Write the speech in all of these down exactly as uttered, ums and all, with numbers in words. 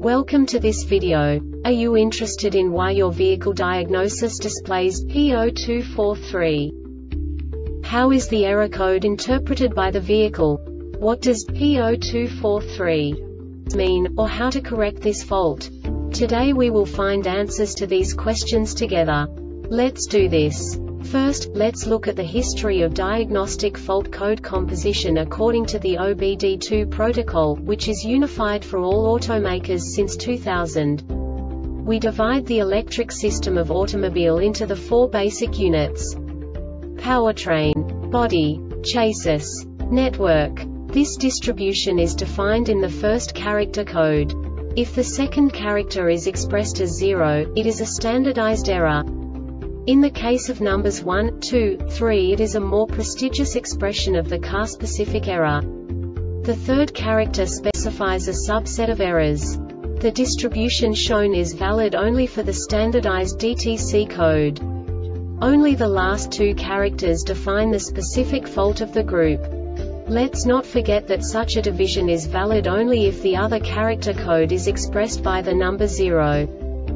Welcome to this video. Are you interested in why your vehicle diagnosis displays P zero two four three? How is the error code interpreted by the vehicle? What does P zero two four three mean, or how to correct this fault? Today we will find answers to these questions together. Let's do this. First, let's look at the history of diagnostic fault code composition according to the O B D two protocol, which is unified for all automakers since two thousand. We divide the electric system of automobile into the four basic units: powertrain, body, chassis, network. This distribution is defined in the first character code. If the second character is expressed as zero, it is a standardized error. In the case of numbers one, two, three, it is a more prestigious expression of the car-specific error. The third character specifies a subset of errors. The distribution shown is valid only for the standardized D T C code. Only the last two characters define the specific fault of the group. Let's not forget that such a division is valid only if the other character code is expressed by the number zero.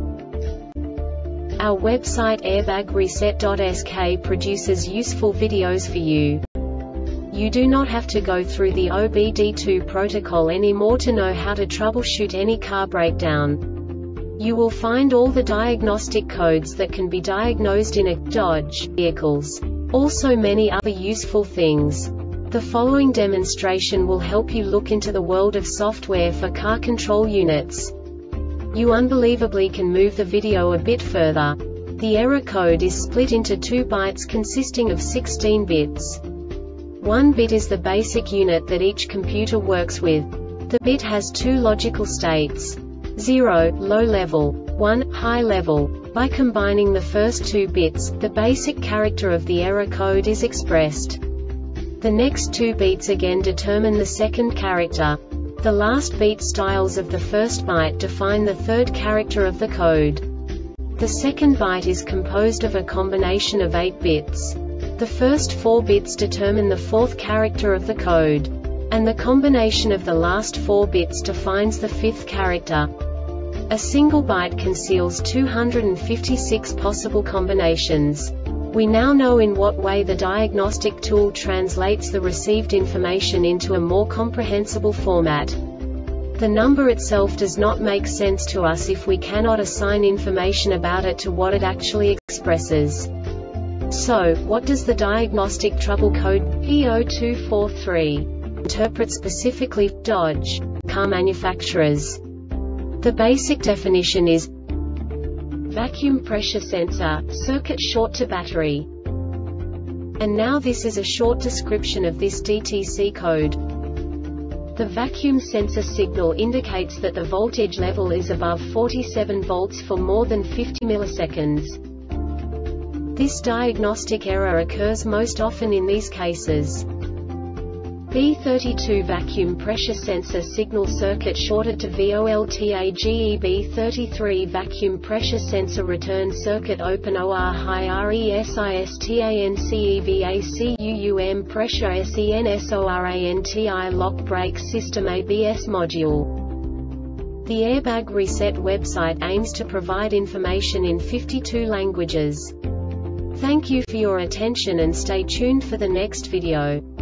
Our website airbag reset dot S K produces useful videos for you. You do not have to go through the O B D two protocol anymore to know how to troubleshoot any car breakdown. You will find all the diagnostic codes that can be diagnosed in a Dodge vehicles. Also many other useful things. The following demonstration will help you look into the world of software for car control units. You unbelievably can move the video a bit further. The error code is split into two bytes consisting of sixteen bits. One bit is the basic unit that each computer works with. The bit has two logical states: zero, low level, one, high level. By combining the first two bits, the basic character of the error code is expressed. The next two bits again determine the second character. The last beat styles of the first byte define the third character of the code. The second byte is composed of a combination of eight bits. The first four bits determine the fourth character of the code. And the combination of the last four bits defines the fifth character. A single byte conceals two hundred fifty-six possible combinations. We now know in what way the diagnostic tool translates the received information into a more comprehensible format. The number itself does not make sense to us if we cannot assign information about it to what it actually expresses. So, what does the diagnostic trouble code P zero two four three interpret specifically for Dodge car manufacturers? The basic definition is vacuum pressure sensor, circuit short to battery. And now this is a short description of this D T C code. The vacuum sensor signal indicates that the voltage level is above forty-seven volts for more than fifty milliseconds. This diagnostic error occurs most often in these cases: B thirty-two vacuum pressure sensor signal circuit shorted to voltage. B thirty-three vacuum pressure sensor return circuit open or high resistance pressure sensoranti lock brake system A B S module. The Airbag Reset website aims to provide information in fifty-two languages. Thank you for your attention and stay tuned for the next video.